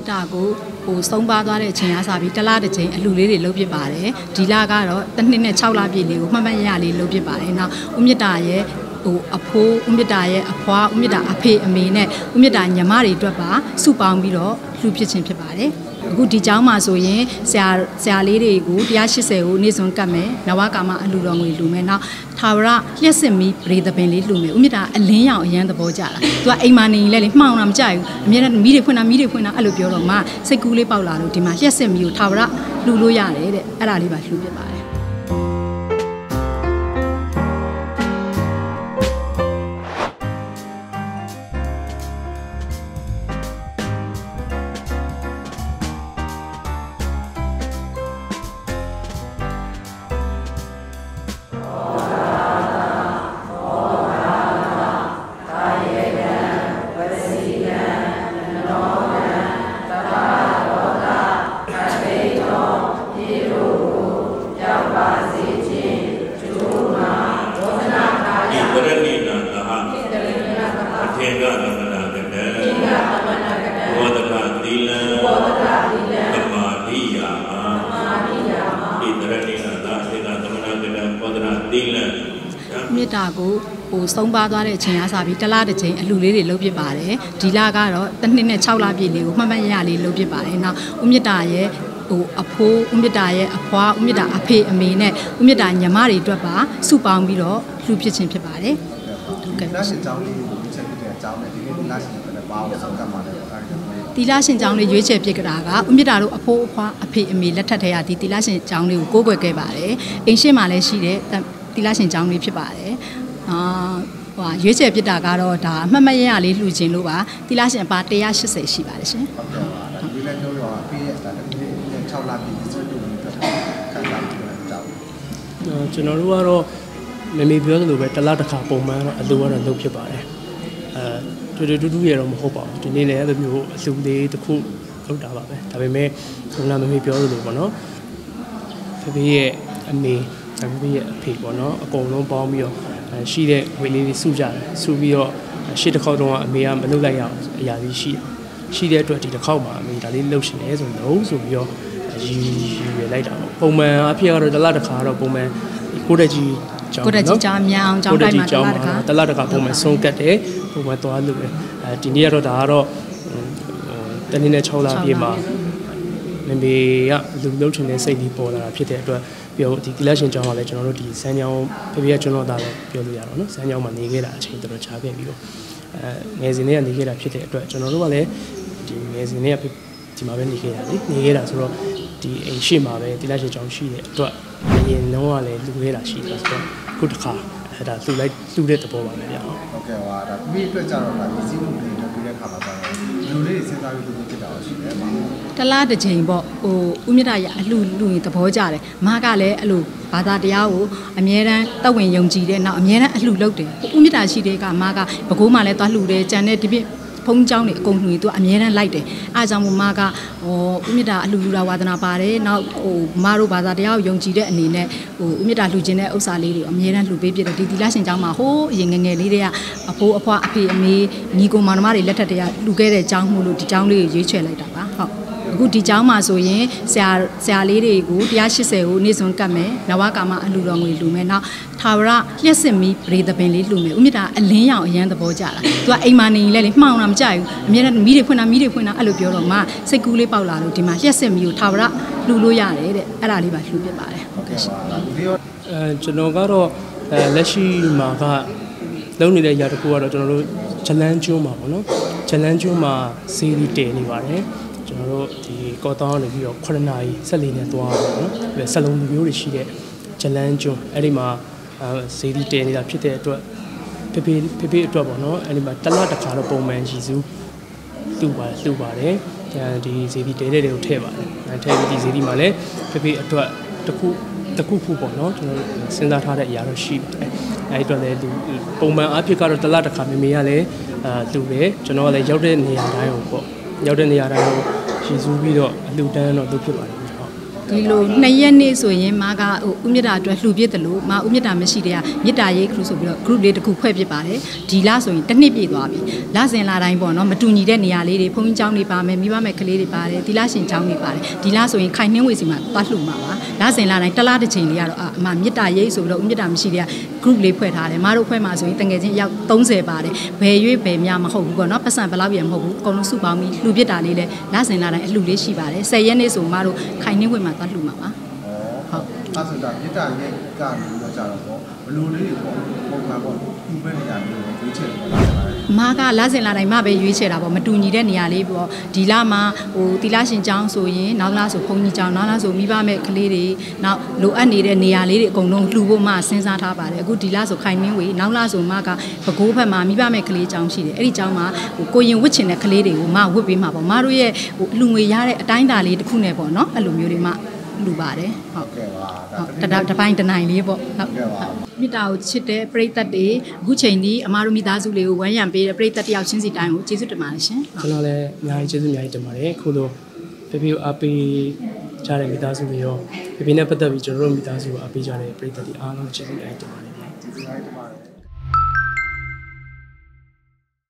မြစ်တာကိုဆုံးပါသွားတဲ့အချိန်အားစပြီးတစ်လတစ်ချိန်အလှလေးတွေလုပ်ဖြစ်ပါတယ်ဒီလကတော့တစ်နှစ်နဲ့6လပြည့်လေးကိုမှတ်မှတ်ရရလေးလုပ်ဖြစ်ပါတယ်နောက်ဦးမြစ်တာရဲ့အဖိုးဦးမြစ်တာရဲ့အဖွားဦးမြစ်တာအဖေအမေနဲ့ဦးမြစ်တာညီမတွေအတွက်ပါစုပေါင်းပြီးတော့လှူဖြစ်ခြင်းဖြစ်ပါတယ်အခုဒီကျောင်းမှာဆိုရင်ဆရာလေးတွေကို180ကိုနေ့စွန်ကတ်မယ်နဝကာမအလှတော်ငွေလှူမယ်နောက်ထာဝရလျှက်စစ်မီပရိသပင်လေးလှူမယ်ဦးမြစ်တာအလင်းရောင်အရန်သဘောကျတာသူကအိမ်မှာနေရင်လည်းမှောင်တာမကြိုက်ဘူးအမြဲတမ်းမီးတွေဖွင့်တာအဲ့လိုပြောတော့မှစိတ်ကူးလေးပေါက်လာလို့ဒီမှာလျှက်စစ်မီကိုထာဝရလှူလို့ရတယ်တဲ့အဲ့ဒါလေးပါလှူပြပါတယ်မြစ်တာကိုဆုံးပါသွားတဲ့အချိန်အားစပြီးတစ်လတစ်ချိန်အလှလေးတွေလုပ်ဖြစ်ပါတယ်ဒီလကတော့တစ်နှစ်နဲ့6လပြည့်လေးကိုမှတ်မှတ်ရရလေးလုပ်ဖြစ်ပါတယ်နောက်ဦးမြစ်တာရဲ့အဖိုးဦးမြစ်တာရဲ့အဖွားဦးမြစ်တာအဖေအမေနဲ့ဦးမြစ်တာညီမတွေအတွက်ပါစုပေါင်းပြီးတော့လှူဖြစ်ခြင်းဖြစ်ပါတယ်ဟုတ်ကဲ့လက်ရှင်ကျောင်းလေးကိုရွေးချယ်ဖြစ်တဲ့အကြောင်းနဲ့ဒီနေ့လက်ရှင်တွေလည်းပါအောင်ဆောင်ကပ်ပါတယ်တီလာရှင်ကျောင်းလေးရွေးချယ်ဖြစ်ကြတာကဦးမြစ်တာတို့အဖိုးအဖွားအဖေအမေလက်ထက်ထဲကဒီတီလာရှင်ကျောင်းလေးကိုကိုးကွယ်ခဲ့ပါတယ်အိမ်ရှိမှာလည်းရှိတယ်တီလာရှင်ကျောင်းလေးဖြစ်ပါတယ်ရွေးချယ်ပြစ်တာကတော့ဒါမှတ်မှတ်ရရလေးလှူခြင်းလို့ပါတီလာရှင်အပါ180ရှိပါတယ်ရှင်ဟုတ်ကဲ့ပါဒီလည်းပြောရောအဖေရဲ့ဒါတစ်ခု6လပြည့်စွတ်လို့အတွက်ခံစားပြီးတော့ကြောက်ကျွန်တော်တို့ကတော့မေပြောသလိုပဲတစ်လတစ်ခါပုံမှန်တော့အလှကတော့လုပ်ဖြစ်ပါတယ်တူရတော့မဟုတ်ပါဘူးဒီနေ့လည်းအဲ့လိုမျိုးအလှလေးတစ်ခုလုပ်တာပါပဲဒါပေမဲ့ခုနမေပြောသလိုပေါ့နော်ဖေရဲ့အမေဖေရဲ့အဖေပေါ့နော်အကုန်လုံးပေါင်းပြီးတော့ရှိတဲ့ဝေလေးတွေစုကြတယ်စုပြီးတော့ရှေ့တစ်ခေါက်တော့အမေကမလုပ်လိုက်ရအောင်အရာကြီးရှိတဲ့အတွက်ဒီတစ်ခေါက်မှာအမေဒါလေးလှုပ်ရှင်လဲဆိုတော့ဆိုပြီးတော့ရည်လိုက်တာပေါ့ပုံမှန်အဖြစ်ကတော့တစ်လတစ်ခါတော့ပုံမှန်ကိုတက်ကြီးကျောင်းမြောင်ကျောင်းတိုင်းမှာတစ်လတစ်ခါပုံမှန်ဆုံးကတ်တယ်ပုံမှန်သွားလို့ပဲဒီနေ့ကတော့ဒါကတော့တနေ့နဲ့6လပြည့်မှာမေကလူလှုပ်ရှင်တဲ့စိတ်ကြီးပေါ်လာတာဖြစ်တဲ့အတွက်ပြောဒီကလပ်ရှင်ကျောင်းကလည်းကျွန်တော်တို့ဒီစမ်းချောင်းဖေကကျွန်တော်သားလည်းပြောလို့ရတော့နော်စမ်းချောင်းမှာနေခဲ့တာအချိန်တော်တော်ကြာခဲ့ပြီးတော့ငယ်စဉ်ကနေခဲ့တာဖြစ်တဲ့အတွက်ကျွန်တော်တို့ကလည်းဒီငယ်စဉ်ကဒီမှာပဲနေခဲ့တာလေနေခဲ့တာဆိုတော့ဒီအိမ်ရှိမှာပဲကလပ်ရှင်ကျောင်းရှိတဲ့အတွက်အရင်တော့ကလည်းလူခဲ့တာရှိတယ်ဆိုတော့ခုတစ်ခါအဲ့ဒါလှူတဲ့သဘောပါပဲဗျာဟုတ်ကဲ့ပါဒါမိအတွက်ကြတော့ဒါဒီစည်းမှုတွေလုပ်ပြီးတဲ့ခါမှာကျတော့လူလေးစဉ်းစားပြီးလုပ်ဖြစ်တာရှိတယ်ပါတလားတစ်ချိန်ပေါ့ဦးမြတ်ရအလှလူရင်သဘောကျတယ်မကလည်းအဲ့လိုဘာသာတရားကိုအမြဲတမ်းတဝင်ယုံကြည်တဲ့နောက်အမြဲတမ်းအလှလုပ်တယ်ဦးမြတ်ရှိတဲ့ကမကဘကိုးမှလည်းသွားလှူတယ်ကြံတဲ့ဒီပြဖုံးเจ้าနေအကုန်လှူရင်သူအမြဲတမ်းလိုက်တယ်အားကြောင့်မကဦးမြတ်အလှလူတာဝါသနာပါတယ်နောက်မတို့ဘာသာတရားကိုယုံကြည်တဲ့အနေနဲ့ဦးမြတ်လှူခြင်းတဲ့ဥစ္စာလေးတွေအမြဲတမ်းလှူပေးပြတယ်ဒီတီလာရှင်เจ้าမှာဟိုးအရင်ငယ်လေးတွေကအဖိုးအဖွားအဖေအမေညီကိုမောင်နှမတွေလက်ထက်တွေကလှူခဲ့တဲ့เจ้าမှုလို့ဒီเจ้าလေးကိုရွေးချယ်လိုက်တာပါဟုတ်အခုဒီကျောင်းမှာဆိုရင်ဆရာလေးတွေကို180ကိုနေ့စွန်ကတ်မယ်နဝကာမအလှတော်ငွေလှူမယ်နောက်ထာဝရလျှက်စစ်မီပရိသပင်လေးလှူမယ်ဦးမြတ်တာအလင်းရောင်အရန်သဘောကျတာသူကအိမ်မှာနေရင်လည်းမှောင်တာမကြိုက်ဘူးအမြဲတမ်းမီးတွေဖွင့်တာအဲ့လိုပြောတော့မှစိတ်ကူးလေးပေါက်လာလို့ဒီမှာလျှက်စစ်မီကိုထာဝရလှူလို့ရတယ်တဲ့အဲ့ဒါလေးပါလှူပြပါတယ်ဟုတ်ကဲ့ရှင်ကျွန်တော်ကတော့လက်ရှိမှာကလုံးနေတဲ့အရာတစ်ခုကတော့ကျွန်တော်တို့ဂျလန်းကျွန်းမှာပေါ့နော်ဂျလန်းကျွန်းမှာစီးရီတည်နေပါတယ်ကျွန်တော်တို့ဒီကော့တောင်းနေပြီးတော့9နာရီ14နဲ့သွားပါတော့နော်ဆက်လုံးလူမျိုးတွေရှိတဲ့ဂျလန်းကျွန်းအဲ့ဒီမှာဈေးတီတဲနေတာဖြစ်တဲ့အတွက်ဖေဖေအတွက်ပေါ့နော်အဲ့ဒီမှာတစ်လတစ်ခါတော့ပုံမှန်ရည်စုတူပါတယ်ဒီဈေးတီတဲတွေကိုထည့်ပါတယ်ထည့်ပြီးဒီဈေးတီမှာလည်းဖေအတွက်တစ်ခုပေါ့နော်ကျွန်တော်စဉ်းစားထားတဲ့အရာတော့ရှိပါတယ်အဲ့ဒီအတွက်လည်းပုံမှန်အဖြစ်ကတော့တစ်လတစ်ခါမေကလည်းတူတယ်ကျွန်တော်ကလည်းရောက်တဲ့နေရာတိုင်းကိုပေါ့ရောက်တဲ့နေရာတိုင်းကိုရည်စူးပြီးတော့အလှူဒန်းတော့လုပ်ဖြစ်ပါတယ်ဟုတ်ဒီလို2ရက်နေ့ဆိုရင်မားကဥမြတာအတွက်လှူပြစ်တယ်လို့မာဥမြတာမရှိတဲ့ကမြစ်တာရေး group ဆိုပြီးတော့ group လေးတစ်ခုဖွဲ့ဖြစ်ပါတယ်ဒီလဆိုရင်တစ်နှစ်ပြည့်သွားပြီလစဉ်လာတိုင်းပေါ့နော်မတူညီတဲ့နေရာလေးတွေဘုန်းကြီးကျောင်းတွေပါမယ်မိဘမဲ့ကလေးတွေပါတယ်ဒီလရှင်ကျောင်းတွေပါတယ်ဒီလဆိုရင်ခိုင်နှင်းဝေစီမှာသွားလှူမှာပါလစဉ်လာတိုင်းတစ်လတစ်ချိန်လေးကတော့အမမြစ်တာရေးဆိုပြီးတော့ဥမြတာမရှိတဲ့က group လေးဖွဲ့ထားတယ်မားတို့ဖွဲ့မှာဆိုရင်တငယ်ချင်းရောက်30ပါတယ်ဘယ်ရွေးဘယ်များမဟုတ်ဘူးပေါ့နော်ပတ်စံဘယ်လောက်ရမဟုတ်ဘူးအကုန်လုံးစုပေါင်းပြီးလှူပြစ်တာလေးလဲလစဉ်လာတိုင်းအလှူလေးရှိပါတယ်10ရက်နေ့ဆိုမားတို့ခိုင်နှင်းဝေမှာသွားလှူမှာပါဟုတ်အဲ့ဆိုတော့မြစ်တာရဲ့ကနေပြီးတော့ကြတော့ပေါ့ဘလူလေးတွေပေါ့ပုံမှန်ပေါ့ဒီဘက်နေရာမျိုးရွေးချယ်နေတာပါမားကလစဉ်လာတိုင်းမှပဲရွေးချယ်တာပေါ့မတူညီတဲ့နေရာလေးပေါ့ဒီလမှာတီလာရှင်ကျောင်းဆိုရင်နောက်လားဆိုဘုန်းကြီးကျောင်းနောက်လားဆိုမိဘမဲ့ကလေးတွေနောက်လိုအပ်နေတဲ့နေရာလေးတွေအကုန်လုံးလှူဖို့မှစဉ်းစားထားပါတယ်အခုဒီလဆိုခိုင်နှင်းဝေနောက်လားဆိုမှကပဲခူးဘက်မှာမိဘမဲ့ကလေးကျောင်းရှိတယ်အဲ့ဒီကျောင်းမှာကိုရင်ဝတ်ချင်တဲ့ကလေးတွေကိုမှဝတ်ပေးမှာပေါ့မားတို့ရဲ့အလူငွေရတဲ့အတိုင်းအတာလေးတစ်ခုနဲ့ပေါ့နော်အဲ့လိုမျိုးတွေမှလူပါတယ်ဟုတ်ကဲ့ပါတပိုင်းတနိုင်လေးပေါ့ဟုတ်ကဲ့ပါမိတာကိုချစ်တဲ့ပရိသတ်တွေအခုချိန်ဒီအမားတို့မိသားစုလေးကိုဝမ်းရံပေးတဲ့ပရိသတ်တယောက်ချင်းစီတိုင်းကိုကျေးဇူးတင်ပါတယ်ရှင်ကျွန်တော်လည်းအများကြီးကျေးဇူးအများကြီးတင်ပါတယ်ခုလိုဖေဖေကိုအားပေးကြတဲ့မိသားစုတွေရောဖေဖေနဲ့ပတ်သက်ပြီးကျွန်တော်တို့မိသားစုကိုအားပေးကြတဲ့ပရိသတ်တွေအားလုံးကျေးဇူးအများကြီးတင်ပါတယ်ကျေးဇူးအများကြီးတင်ပါတယ်